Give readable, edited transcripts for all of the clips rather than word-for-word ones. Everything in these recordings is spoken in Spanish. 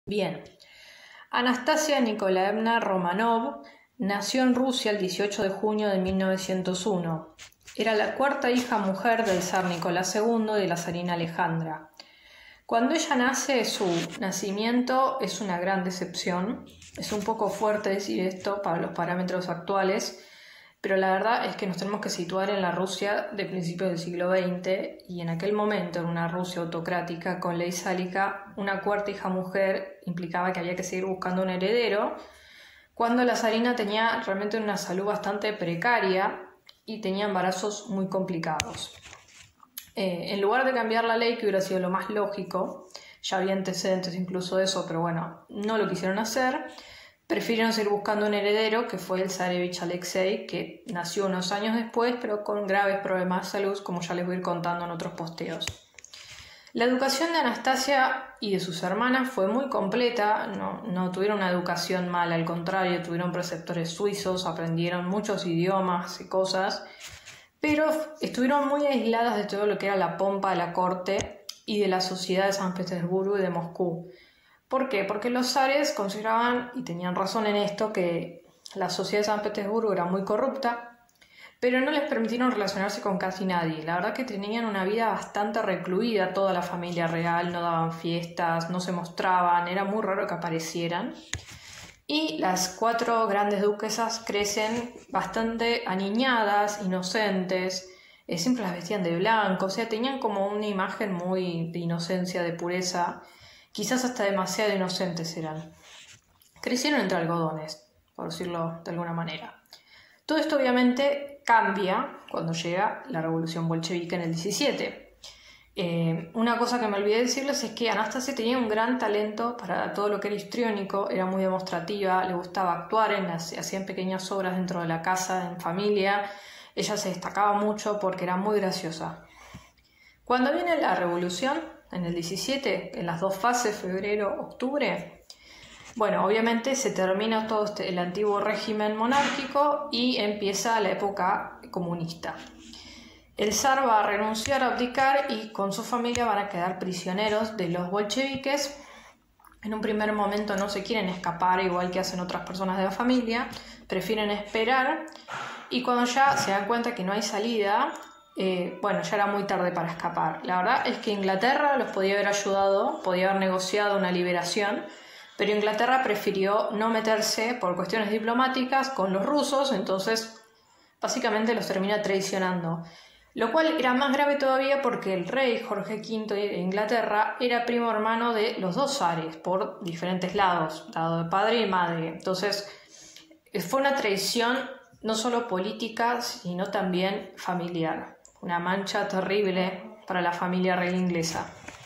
Bien, Anastasia Nikolaevna Romanov nació en Rusia el 18 de junio de 1901. Era la cuarta hija mujer del zar Nicolás II y de la zarina Alejandra. Cuando ella nace, su nacimiento es una gran decepción. Es un poco fuerte decir esto para los parámetros actuales, pero la verdad es que nos tenemos que situar en la Rusia de principios del siglo XX, y en aquel momento, en una Rusia autocrática con ley sálica, una cuarta hija mujer implicaba que había que seguir buscando un heredero, cuando la zarina tenía realmente una salud bastante precaria y tenía embarazos muy complicados. En lugar de cambiar la ley, que hubiera sido lo más lógico, ya había antecedentes incluso de eso, pero bueno, no lo quisieron hacer, prefirieron seguir buscando un heredero, que fue el zarevich Alexei, que nació unos años después, pero con graves problemas de salud, como ya les voy a ir contando en otros posteos. La educación de Anastasia y de sus hermanas fue muy completa, no tuvieron una educación mala, al contrario, tuvieron preceptores suizos, aprendieron muchos idiomas y cosas, pero estuvieron muy aisladas de todo lo que era la pompa de la corte y de la sociedad de San Petersburgo y de Moscú. ¿Por qué? Porque los zares consideraban, y tenían razón en esto, que la sociedad de San Petersburgo era muy corrupta, pero no les permitieron relacionarse con casi nadie. La verdad que tenían una vida bastante recluida, toda la familia real, no daban fiestas, no se mostraban, era muy raro que aparecieran. Y las cuatro grandes duquesas crecen bastante aniñadas, inocentes, siempre las vestían de blanco, o sea, tenían como una imagen muy de inocencia, de pureza, quizás hasta demasiado inocentes eran. Crecieron entre algodones, por decirlo de alguna manera. Todo esto obviamente cambia cuando llega la revolución bolchevique en el 17. Una cosa que me olvidé decirles es que Anastasia tenía un gran talento para todo lo que era histriónico, era muy demostrativa, le gustaba actuar, hacían pequeñas obras dentro de la casa, en familia. Ella se destacaba mucho porque era muy graciosa. Cuando viene la revolución, en el 17, en las dos fases, febrero-octubre, bueno, obviamente se termina todo el antiguo régimen monárquico y empieza la época comunista. El zar va a renunciar, a abdicar, y con su familia van a quedar prisioneros de los bolcheviques. En un primer momento no se quieren escapar, igual que hacen otras personas de la familia, prefieren esperar, y cuando ya se dan cuenta que no hay salida, ya era muy tarde para escapar. La verdad es que Inglaterra los podía haber ayudado, podía haber negociado una liberación, pero Inglaterra prefirió no meterse por cuestiones diplomáticas con los rusos, entonces básicamente los termina traicionando. Lo cual era más grave todavía porque el rey Jorge V de Inglaterra era primo hermano de los dos zares por diferentes lados, lado de padre y madre. Entonces fue una traición no solo política, sino también familiar. Una mancha terrible para la familia real inglesa.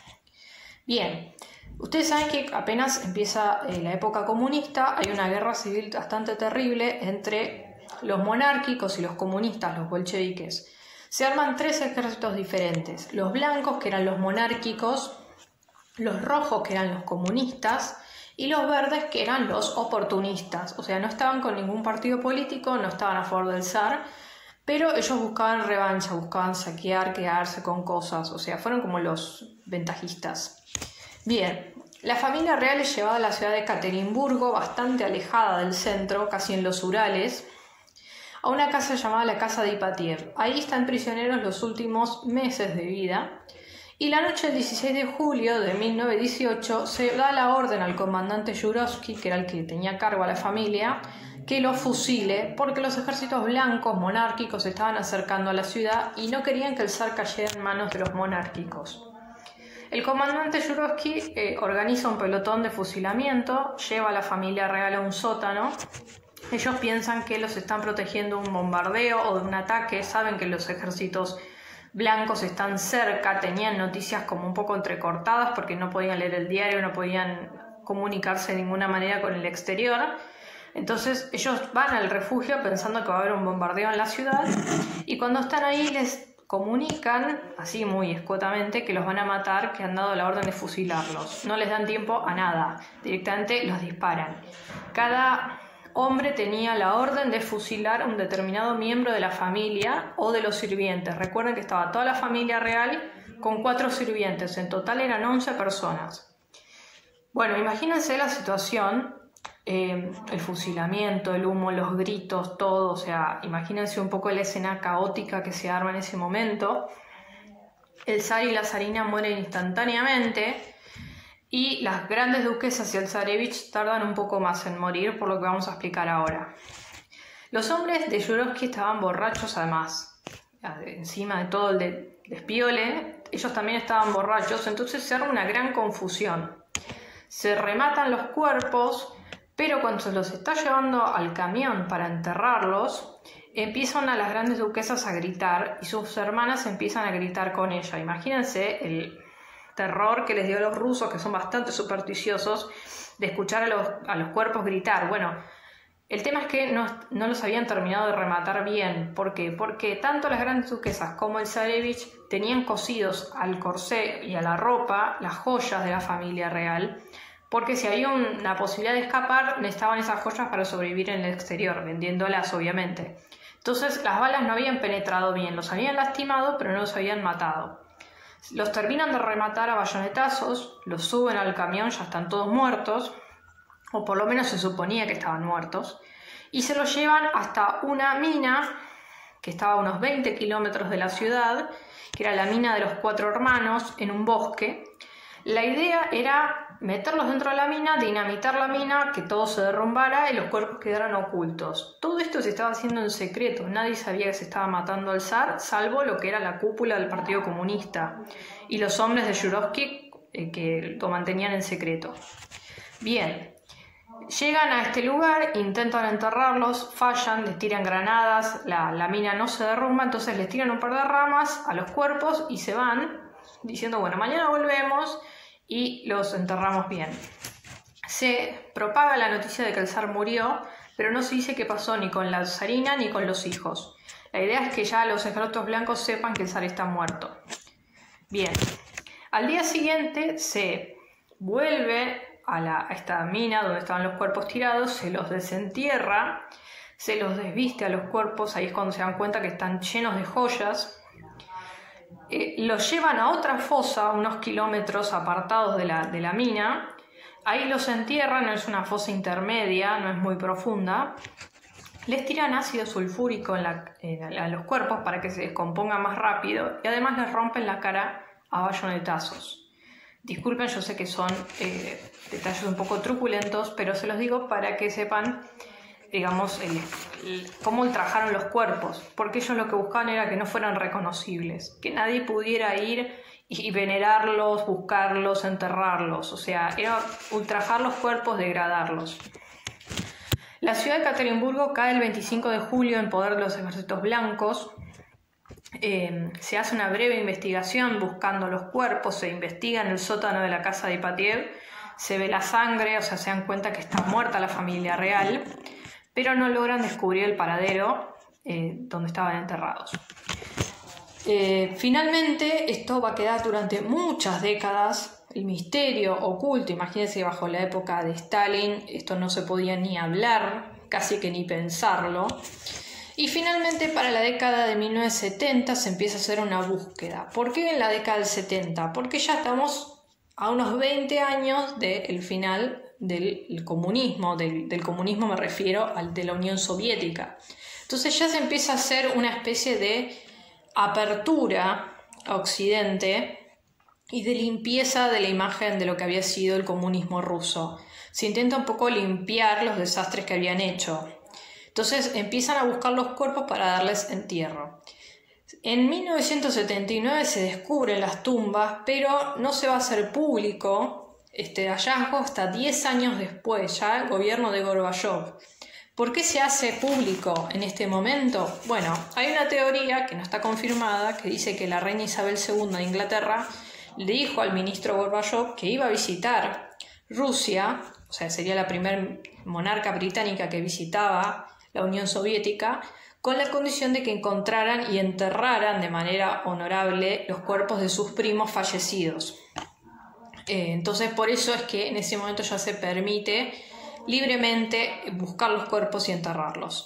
Bien, ustedes saben que apenas empieza la época comunista, hay una guerra civil bastante terrible entre los monárquicos y los comunistas, los bolcheviques. Se arman tres ejércitos diferentes: los blancos, que eran los monárquicos, los rojos, que eran los comunistas, y los verdes, que eran los oportunistas. O sea, no estaban con ningún partido político, no estaban a favor del zar, pero ellos buscaban revancha, buscaban saquear, quedarse con cosas, o sea, fueron como los ventajistas. Bien, la familia real es llevada a la ciudad de Ekaterimburgo, bastante alejada del centro, casi en los Urales, a una casa llamada la Casa de Ipatiev. Ahí están prisioneros los últimos meses de vida, y la noche del 16 de julio de 1918 se da la orden al comandante Yurovsky, que era el que tenía cargo a la familia, que lo fusile, porque los ejércitos blancos monárquicos se estaban acercando a la ciudad y no querían que el zar cayera en manos de los monárquicos. El comandante Yurovsky organiza un pelotón de fusilamiento, lleva a la familia real a un sótano. Ellos piensan que los están protegiendo de un bombardeo o de un ataque, saben que los ejércitos blancos están cerca, tenían noticias como un poco entrecortadas porque no podían leer el diario, no podían comunicarse de ninguna manera con el exterior. Entonces ellos van al refugio pensando que va a haber un bombardeo en la ciudad, y cuando están ahí les comunican, así muy escuetamente, que los van a matar, que han dado la orden de fusilarlos. No les dan tiempo a nada, directamente los disparan. Cada hombre tenía la orden de fusilar a un determinado miembro de la familia o de los sirvientes. Recuerden que estaba toda la familia real con 4 sirvientes, en total eran 11 personas. Bueno, imagínense la situación, el fusilamiento, el humo, los gritos, todo, o sea, imagínense un poco la escena caótica que se arma en ese momento. El zar y la zarina mueren instantáneamente y las grandes duquesas y el zarevich tardan un poco más en morir, por lo que vamos a explicar ahora. Los hombres de Yurovsky estaban borrachos además, encima de todo el despiole, ellos también estaban borrachos, entonces se arma una gran confusión. Se rematan los cuerpos, pero cuando se los está llevando al camión para enterrarlos, empiezan a las grandes duquesas a gritar y sus hermanas empiezan a gritar con ella. Imagínense el terror que les dio a los rusos, que son bastante supersticiosos, de escuchar a los cuerpos gritar. Bueno, el tema es que no los habían terminado de rematar bien. ¿Por qué? Porque tanto las grandes duquesas como el zarevich tenían cosidos al corsé y a la ropa las joyas de la familia real, porque si había una posibilidad de escapar, necesitaban esas joyas para sobrevivir en el exterior, vendiéndolas obviamente. Entonces las balas no habían penetrado bien, los habían lastimado, pero no los habían matado. Los terminan de rematar a bayonetazos, los suben al camión, ya están todos muertos, o por lo menos se suponía que estaban muertos, y se los llevan hasta una mina que estaba a unos 20 kilómetros de la ciudad, que era la mina de los 4 hermanos, en un bosque. La idea era meterlos dentro de la mina, dinamitar la mina, que todo se derrumbara y los cuerpos quedaran ocultos. Todo esto se estaba haciendo en secreto, nadie sabía que se estaba matando al zar, salvo lo que era la cúpula del Partido Comunista y los hombres de Yurovsky que lo mantenían en secreto. Bien. Llegan a este lugar, intentan enterrarlos, fallan, les tiran granadas, la mina no se derrumba, entonces les tiran un par de ramas a los cuerpos y se van diciendo, bueno, mañana volvemos y los enterramos bien. Se propaga la noticia de que el zar murió, pero no se dice qué pasó ni con la zarina ni con los hijos. La idea es que ya los ejércitos blancos sepan que el zar está muerto. Bien, al día siguiente se vuelve a esta mina donde estaban los cuerpos tirados, se los desentierra, se los desviste a los cuerpos, ahí es cuando se dan cuenta que están llenos de joyas, los llevan a otra fosa, unos kilómetros apartados de la mina, ahí los entierran, es una fosa intermedia, no es muy profunda, les tiran ácido sulfúrico a los cuerpos para que se descompongan más rápido y además les rompen la cara a bayonetazos. Disculpen, yo sé que son detalles un poco truculentos, pero se los digo para que sepan, digamos, cómo ultrajaron los cuerpos, porque ellos lo que buscaban era que no fueran reconocibles, que nadie pudiera ir y venerarlos, buscarlos, enterrarlos, o sea, era ultrajar los cuerpos, degradarlos. La ciudad de Ekaterimburgo cae el 25 de julio en poder de los ejércitos blancos. Se hace una breve investigación buscando los cuerpos, se investiga en el sótano de la casa de Ipatiev, se ve la sangre, o sea, se dan cuenta que está muerta la familia real, pero no logran descubrir el paradero donde estaban enterrados. Finalmente, esto va a quedar durante muchas décadas, el misterio oculto. Imagínense, bajo la época de Stalin esto no se podía ni hablar, casi que ni pensarlo. Y finalmente para la década de 1970 se empieza a hacer una búsqueda. ¿Por qué en la década del 70? Porque ya estamos a unos 20 años del final del comunismo. Del comunismo me refiero al de la Unión Soviética. Entonces ya se empieza a hacer una especie de apertura a Occidente y de limpieza de la imagen de lo que había sido el comunismo ruso. Se intenta un poco limpiar los desastres que habían hecho. Entonces empiezan a buscar los cuerpos para darles entierro. En 1979 se descubren las tumbas, pero no se va a hacer público este hallazgo hasta 10 años después, ya el gobierno de Gorbachov. ¿Por qué se hace público en este momento? Bueno, hay una teoría que no está confirmada que dice que la reina Isabel II de Inglaterra le dijo al ministro Gorbachov que iba a visitar Rusia, o sea, sería la primera monarca británica que visitaba la Unión Soviética, con la condición de que encontraran y enterraran de manera honorable los cuerpos de sus primos fallecidos. Entonces, por eso es que en ese momento ya se permite libremente buscar los cuerpos y enterrarlos.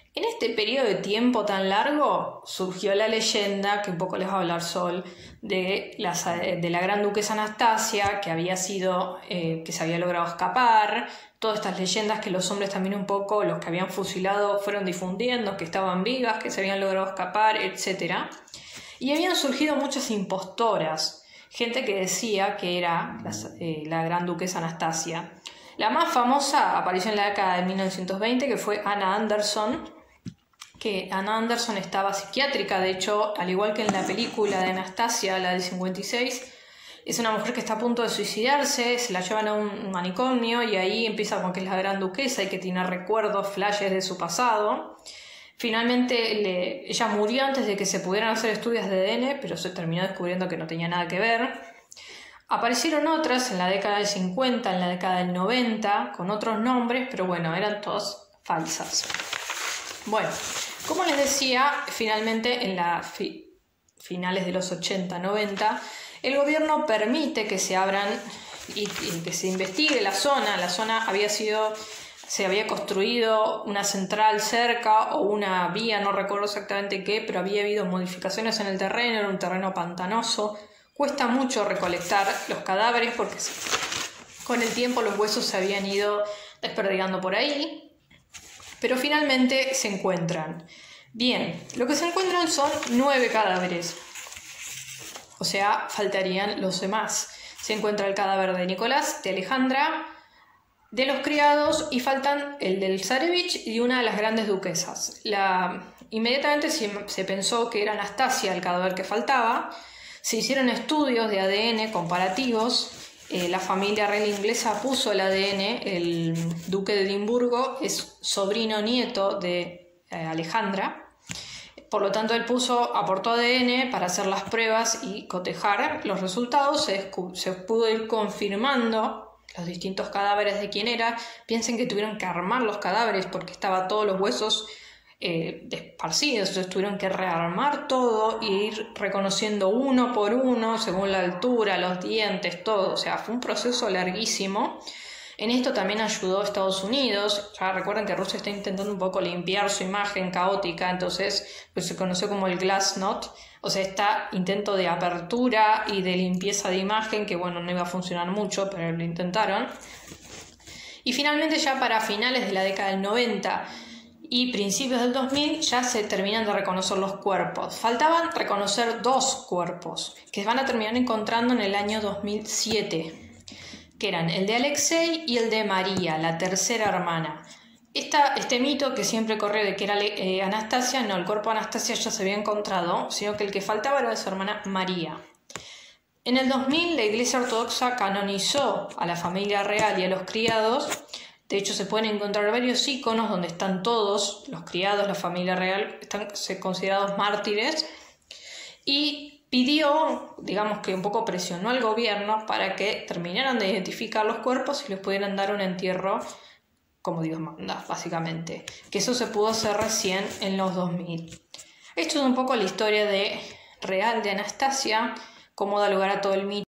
En este periodo de tiempo tan largo surgió la leyenda, que un poco les va a hablar Sol, de la gran duquesa Anastasia, que se había logrado escapar, todas estas leyendas que los hombres también un poco, los que habían fusilado, fueron difundiendo, que estaban vivas, que se habían logrado escapar, etc. Y habían surgido muchas impostoras, gente que decía que era la gran duquesa Anastasia. La más famosa apareció en la década de 1920, que fue Anna Anderson, que Anna Anderson estaba psiquiátrica, de hecho, al igual que en la película de Anastasia, la del 56, es una mujer que está a punto de suicidarse, se la llevan a un manicomio y ahí empieza con que es la gran duquesa y que tiene recuerdos, flashes de su pasado. Finalmente ella murió antes de que se pudieran hacer estudios de ADN, pero se terminó descubriendo que no tenía nada que ver. Aparecieron otras en la década del 50, en la década del 90, con otros nombres, pero bueno, eran todas falsas. Bueno, como les decía, finalmente en finales de los 80, 90, el gobierno permite que se abran y que se investigue la zona. La zona se había construido una central cerca o una vía, no recuerdo exactamente qué, pero había habido modificaciones en el terreno, era un terreno pantanoso. Cuesta mucho recolectar los cadáveres porque con el tiempo los huesos se habían ido desperdigando por ahí. Pero finalmente se encuentran. Bien, lo que se encuentran son 9 cadáveres. O sea, faltarían los demás. Se encuentra el cadáver de Nicolás, de Alejandra, de los criados y faltan el del Zarevich y una de las grandes duquesas. Inmediatamente se pensó que era Anastasia el cadáver que faltaba. Se hicieron estudios de ADN comparativos. La familia real inglesa puso el ADN, el duque de Edimburgo es sobrino nieto de Alejandra, por lo tanto él aportó ADN para hacer las pruebas y cotejar los resultados, se pudo ir confirmando los distintos cadáveres de quién era. Piensen que tuvieron que armar los cadáveres porque estaban todos los huesos esparcidos, entonces tuvieron que rearmar todo e ir reconociendo uno por uno según la altura, los dientes, todo. O sea, fue un proceso larguísimo. En esto también ayudó Estados Unidos. Ya recuerden que Rusia está intentando un poco limpiar su imagen caótica, entonces pues se conoció como el Glasnost, o sea, este intento de apertura y de limpieza de imagen que bueno, no iba a funcionar mucho, pero lo intentaron. Y finalmente ya para finales de la década del 90 y principios del 2000 ya se terminan de reconocer los cuerpos. Faltaban reconocer 2 cuerpos que van a terminar encontrando en el año 2007, que eran el de Alexei y el de María, la tercera hermana. Este mito que siempre corrió de que era Anastasia, no, el cuerpo de Anastasia ya se había encontrado, sino que el que faltaba era de su hermana María. En el 2000 la Iglesia Ortodoxa canonizó a la familia real y a los criados. De hecho, se pueden encontrar varios iconos donde están todos, los criados, la familia real, están considerados mártires. Y pidió, digamos que un poco presionó al gobierno para que terminaran de identificar los cuerpos y les pudieran dar un entierro como Dios manda, básicamente. Que eso se pudo hacer recién en los 2000. Esto es un poco la historia real de Anastasia, cómo da lugar a todo el mito.